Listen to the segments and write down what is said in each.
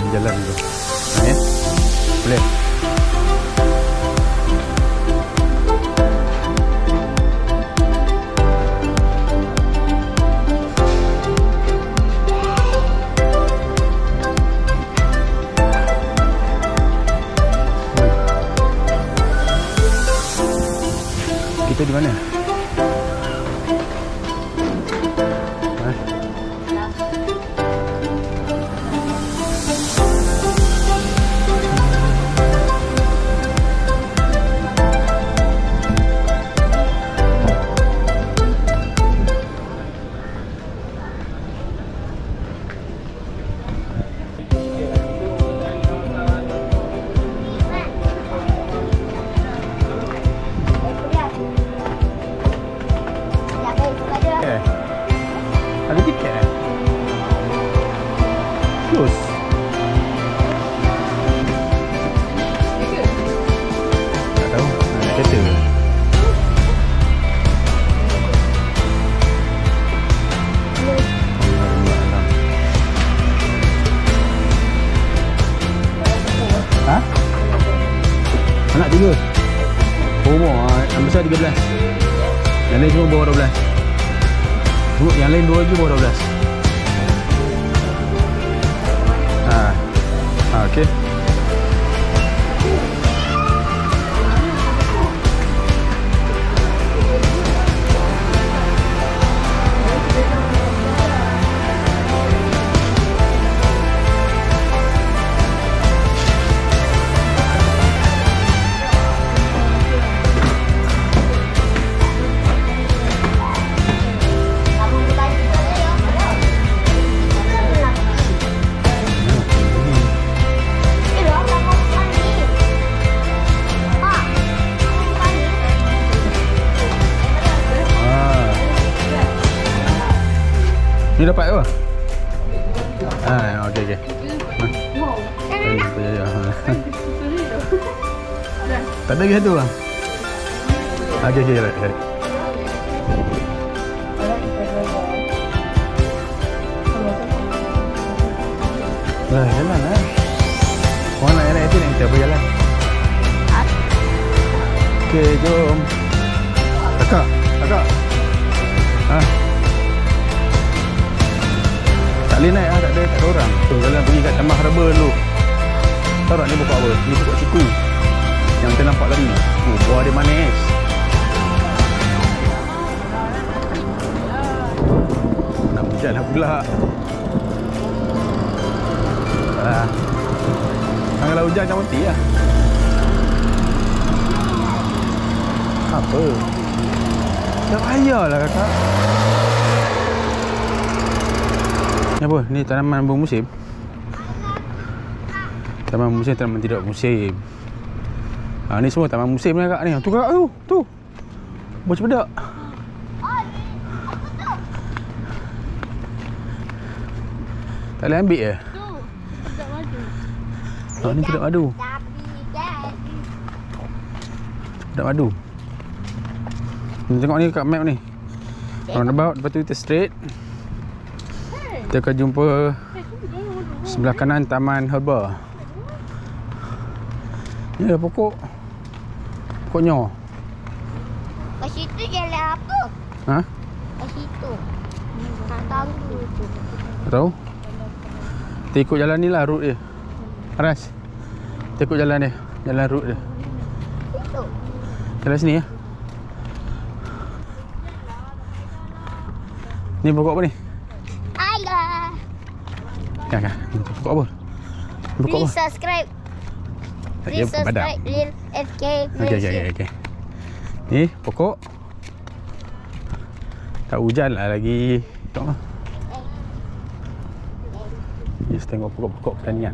jalan tu. Ya. Boleh. Kita di mana? Ada tiket eh? Close. Tak tahu. Ada kereta ke? Ha? Anak 3. Umur yang besar 13. Yang lain semua bawah 12. Yang lain 2 lagi bawah 12. Okey. Ni dapat apa? Okey. Tak ada lagi satu bang? Okey, right. Jalan lah. Orang nak naik sini, kita berjalan. Okey, jom. Kakak. Tak boleh naik lah, tak ada orang. Jalan pergi kat Taman Harbour dulu. Tahu tak ni pokok apa? Ni pokok siku yang kita nampak tadi. Buah dia manis. Nak hujan lah pula. Kalau hujan macam mati lah. Apa? Tak payahlah kakak. Ni apa? Ni tanaman bermusim. Tanaman musim, tanaman tidak musim. Ni semua tanaman musim ni kakak ni. Tu kakak tu. Buah cempedak. Tak boleh ambil ke? Ni cempedak madu. Cempedak madu. Tengok ni kat map ni. Roundabout, lepas tu kita straight. Kita akan jumpa sebelah kanan Taman Herba. Ni ada pokok. Pokoknya. Kat situ jalan apa? Ha? Kat situ. Tak tahu tu. Tak tahu? Kita ikut jalan ni lah, route dia. Aras. Kita ikut jalan dia. Jalan route dia. Situ. Jalan sini ya. Ni pokok apa ni? Kan. Pokok apa? Please subscribe. Please subscribe Real4kMalaysia. Okey. Ni pokok. Tak hujan lah lagi. Tengok. Just tengok pokok-pokok pertanian.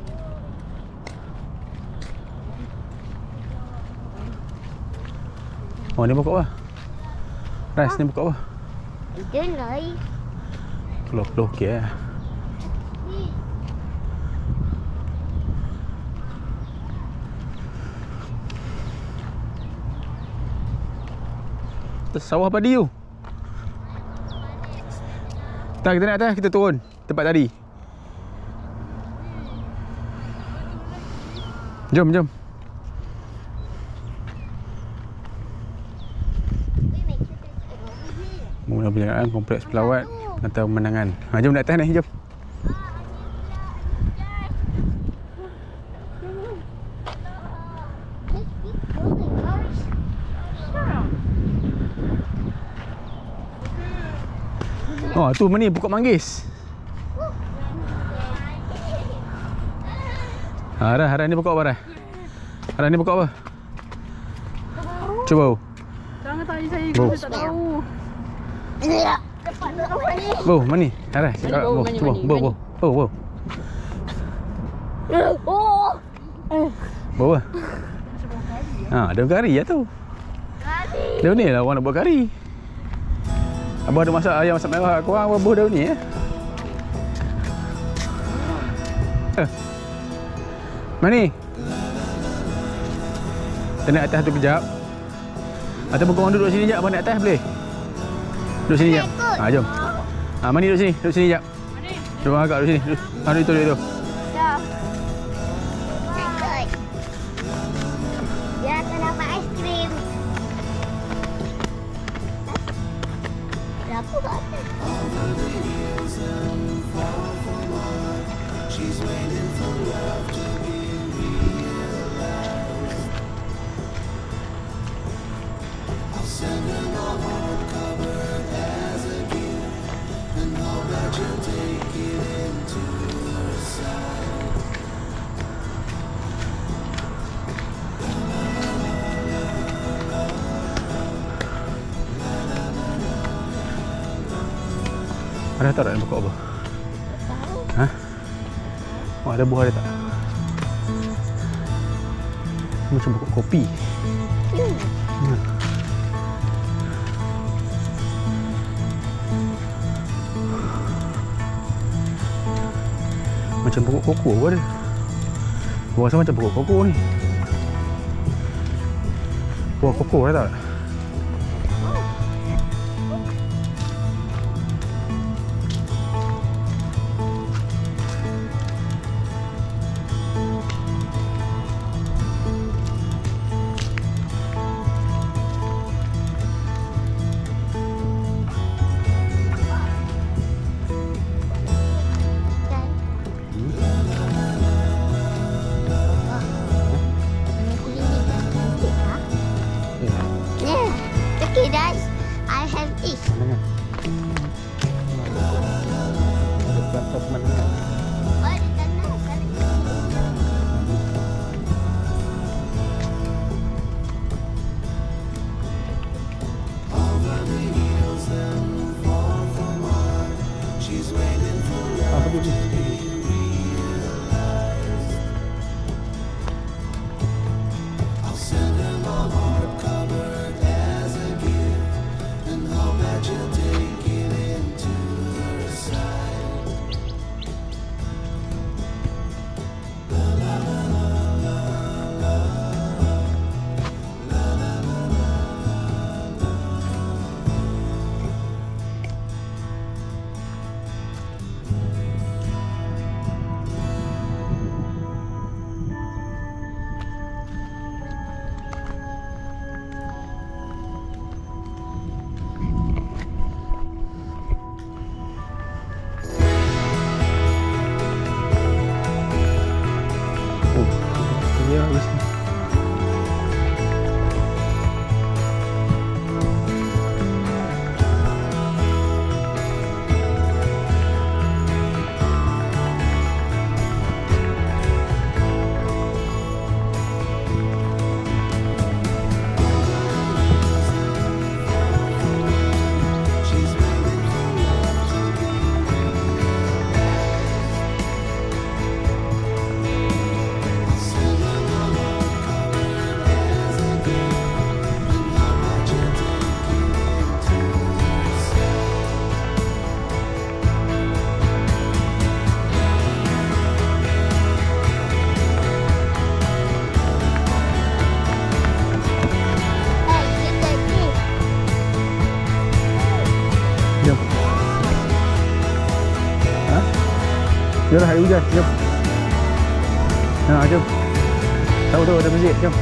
Oh, ni pokok apa? Ras, ni pokok apa? Itu lai. Peluh-peluh okey lah. Sawah padi tu. Tak, kita naik atas, kita turun tempat tadi. Jom, jom. Mula perjalanan kompleks pelawat atau pemandangan. Ha, jom naik atas ni, jom. Oh, tu mana ni pokok manggis. Harah ni pokok apa dah? Harah ni pokok apa? Cuba. Jangan tanya saya, saya tak tahu. Bo, mana ni? Harah, cakap bo. Cuba, bo. Oh. Bo apa? Ha, ada kari lah tu. Daun ni lah orang nak buat kari. Abah ada masak ayam masak merah, korang buah daun ni Mana ni? Kita naik atas tu kejap. Ataupun korang duduk sini sekejap, abang naik atas boleh? Duduk sini sekejap. Ha, jom. Ha, Mani duduk sini sekejap. Jom agak duduk sini. Ha, duduk tu. Dah. Dia akan dapat aiskrim. Berapa kat atas? Ada tak ada pokok apa? Ha? Oh, ada buah ada tak? Macam pokok kopi. Macam pokok koko pun ada. Gua rasa macam pokok koko ni. Buah koko ada tak? Okay guys, I have it. Ada plat-plat pemandangan. Oh, di tanah sana. Apa tu ni? Ya, habis ni. Jom lah, air hujan, jom. Ha, jom. Tahu tu ada masjid, jom.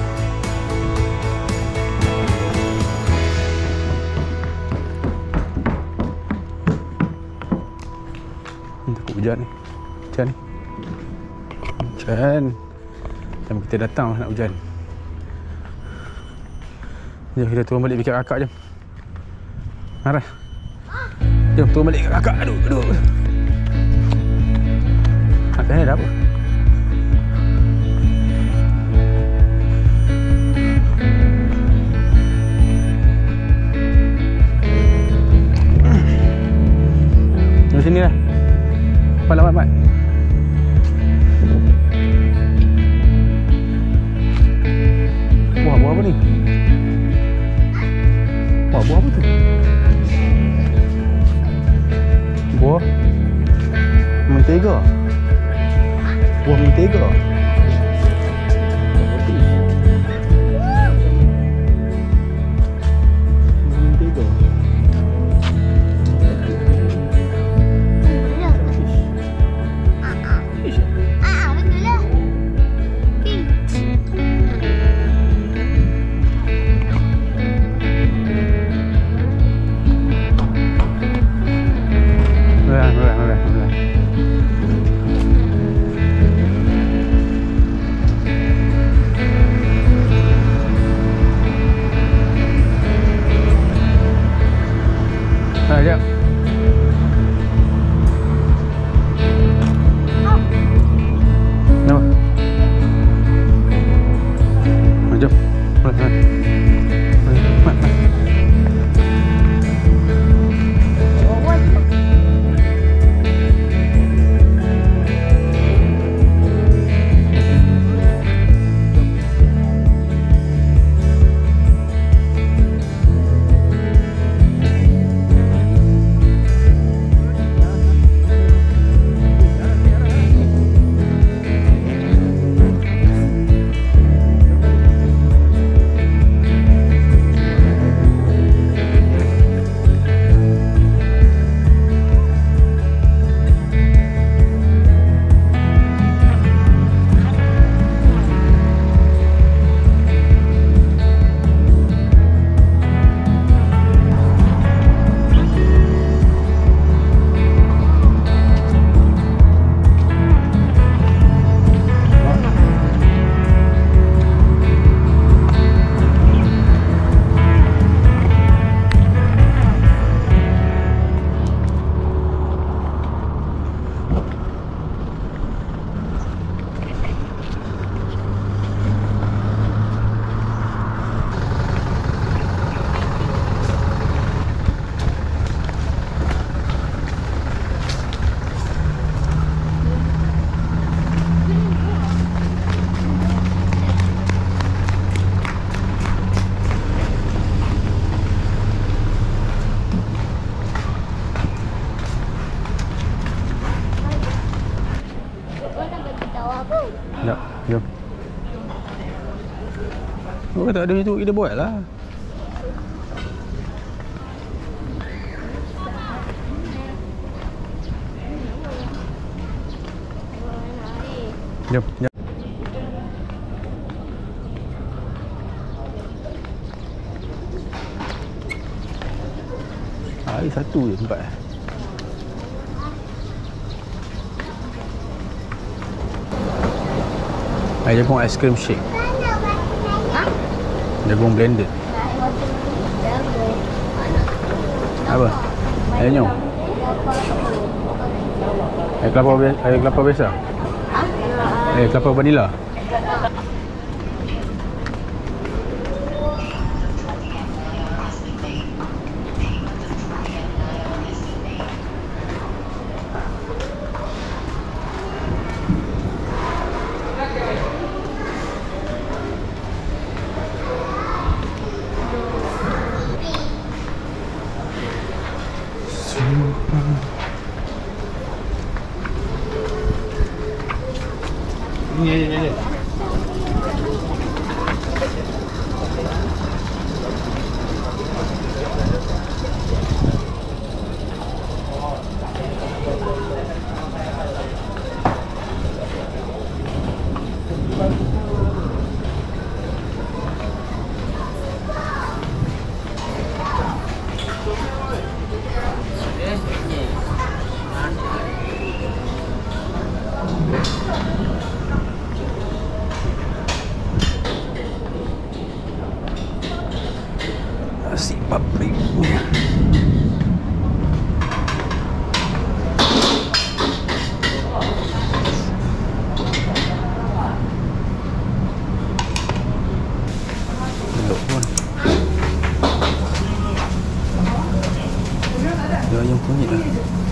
Takut hujan ni. Hujan ni. Hujan. Jom kita datang nak hujan. Jom kita turun balik dekat kakak jom. Marah. Jom turun balik dekat kakak. Aduh, aduh. Kakak ni ada apa? Jom sini lah. Lambat, lambat. Buah apa ni? Buah apa tu? Buah mentega. Buah mentega. Sekejap. Kenapa? Jom. Mat. Sekejap, jom. Oh, tak ada macam tu, kita buat lah. Jom, jom. Hari satu je tempat. Air jagung ice cream shake. Ha? Jagung blended. Apa? Air nyong. Air kelapa biasa. Air kelapa vanila. Ni. Nasi paprik. Duduk pun. Dia ayam kunyit lah.